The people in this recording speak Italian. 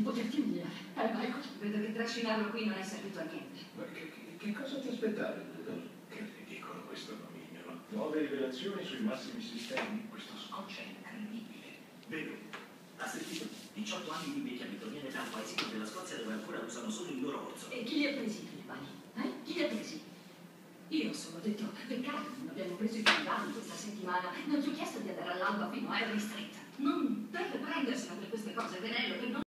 poterti umiliare. Michael. Vedo che trascinarlo qui non è servito a niente. Ma che cosa ti aspettavi? Che ridicolo questo nomignolo. Nuove rivelazioni sui massimi sistemi? Questo scotch è incredibile. Vero? Ha sentito? 18 anni di invecchiamento viene da un paesino della Scozia dove ancora usano solo il loro orzo. E chi li ha presi i talebani? Chi li ha presi? Io ho solo detto, peccato, non abbiamo preso i talebani questa settimana. Non ti ho chiesto di andare all'alba fino a Harry Street. Non deve prendersela per queste cose, Venello, per non